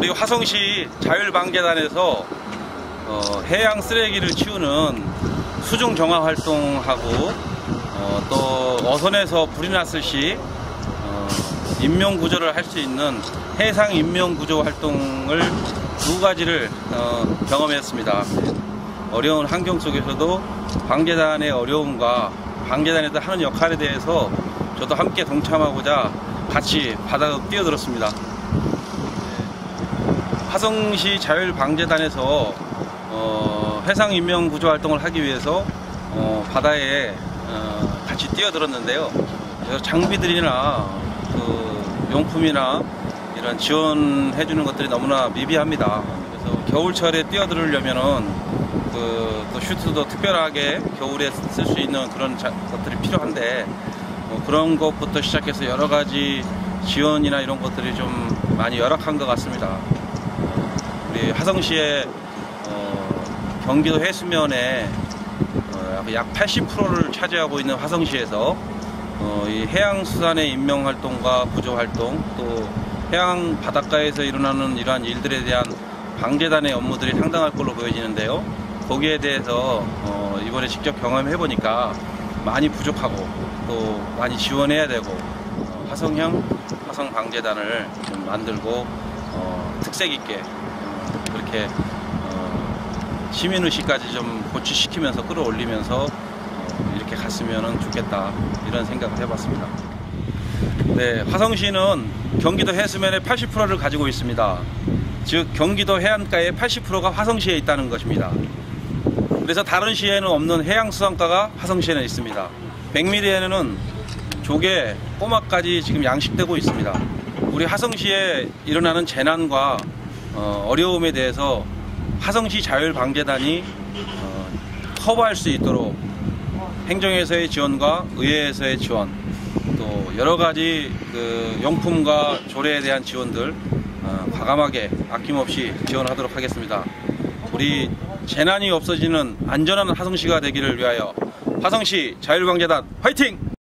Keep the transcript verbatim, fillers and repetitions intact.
우리 화성시 자율방재단에서 어, 해양 쓰레기를 치우는 수중 정화 활동하고 어, 또 어선에서 불이 났을 시 어, 인명 구조를 할 수 있는 해상 인명 구조 활동을 두 가지를 어, 경험했습니다. 어려운 환경 속에서도 방재단의 어려움과 방재단에서 하는 역할에 대해서 저도 함께 동참하고자 같이 바다로 뛰어들었습니다. 화성시 자율방재단에서 어, 해상 인명 구조 활동을 하기 위해서 어, 바다에 어, 같이 뛰어들었는데요. 장비들이나 그 용품이나 이런 지원해주는 것들이 너무나 미비합니다. 그래서 겨울철에 뛰어들으려면은 그 또 슈트도 특별하게 겨울에 쓸 수 있는 그런 자, 것들이 필요한데 뭐 그런 것부터 시작해서 여러 가지 지원이나 이런 것들이 좀 많이 열악한 것 같습니다. 우리 화성시의 어, 경기도 해수면에 어, 약 팔십 퍼센트를 차지하고 있는 화성시에서 어, 이 해양수산의 인명활동과 구조활동 또 해양 바닷가에서 일어나는 이러한 일들에 대한 방재단의 업무들이 상당할 걸로 보여지는데요. 거기에 대해서 어, 이번에 직접 경험해 보니까 많이 부족하고 또 많이 지원해야 되고 어, 화성형 화성방재단을 좀 만들고 어, 특색 있게 어, 그렇게 어, 시민의식까지 좀 고취시키면서 끌어올리면서 어, 이렇게 갔으면 좋겠다 이런 생각을 해봤습니다. 네, 화성시는 경기도 해수면의 팔십 퍼센트를 가지고 있습니다. 즉 경기도 해안가의 팔십 퍼센트가 화성시에 있다는 것입니다. 그래서 다른 시에는 없는 해양수산가가 화성시에는 있습니다. 백미리에는 조개, 꼬막까지 지금 양식되고 있습니다. 우리 화성시에 일어나는 재난과 어, 어려움에 대해서 화성시 자율방재단이 어, 커버할 수 있도록 행정에서의 지원과 의회에서의 지원 또 여러가지 그 용품과 조례에 대한 지원들 어, 과감하게 아낌없이 지원하도록 하겠습니다. 우리 재난이 없어지는 안전한 화성시가 되기를 위하여 화성시 자율방재단 화이팅!